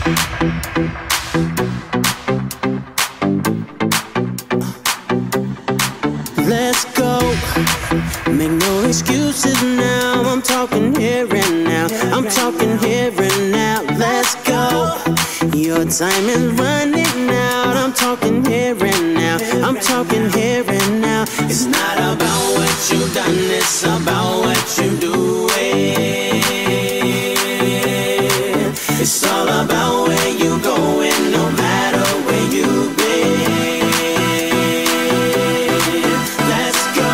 Let's go. Make no excuses now. I'm talking here and now. I'm talking here and now. Let's go. Your time is running out. I'm talking here and now. I'm talking here and now. It's not about what you've done, it's about what you're doing. It's all about where you're going, no matter where you've been. Let's go.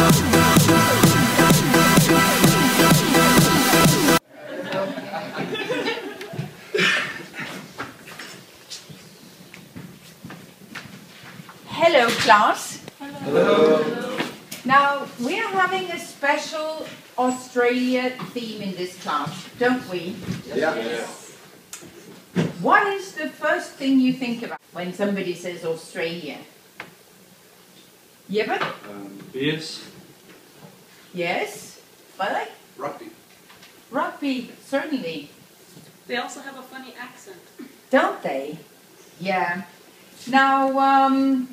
Hello, class. Hello. Now, we are having a special Australia theme in this class, don't we? Yeah. What is the first thing you think about when somebody says Australia? Jeppe? Beers. Yes? Frederik? Rugby. Rugby, certainly. They also have a funny accent. Don't they? Yeah. Now,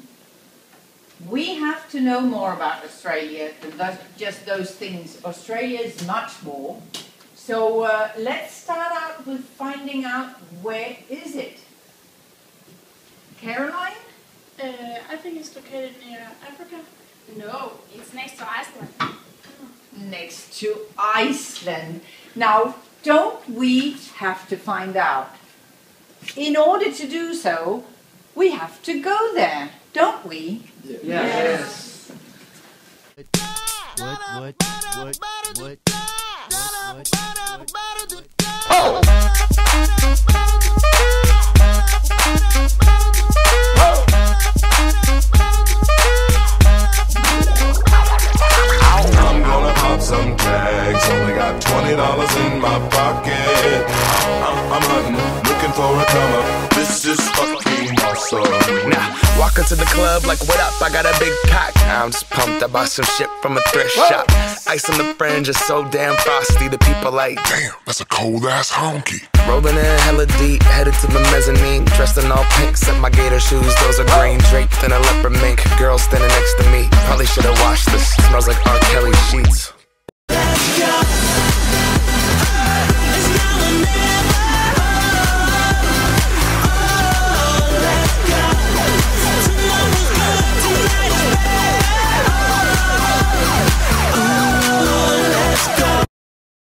we have to know more about Australia than just those things. Australia is much more. So let's start out with finding out, where is it? Caroline? I think it's located near Africa. No, it's next to Iceland. Next to Iceland. Now, don't we have to find out? In order to do so, we have to go there, don't we? Yes. What? Oh! I'm gonna pop some tags. Only got $20 in my pocket. I'm hunting, looking for a come up. This is fucking awesome. Now, walk into the club like, what up? I got a big cock. I'm just pumped. I bought some shit from a thrift shop. Ice on the fringe is so damn frosty. The people like, Damn, that's a cold ass honky. rolling in hella deep, headed to the mezzanine. Dressed in all pink, set my gator shoes. Those are green, draped in a leopard mink. Girl standing next to me. Probably should've washed this. Smells like R. Kelly sheets. Let's go.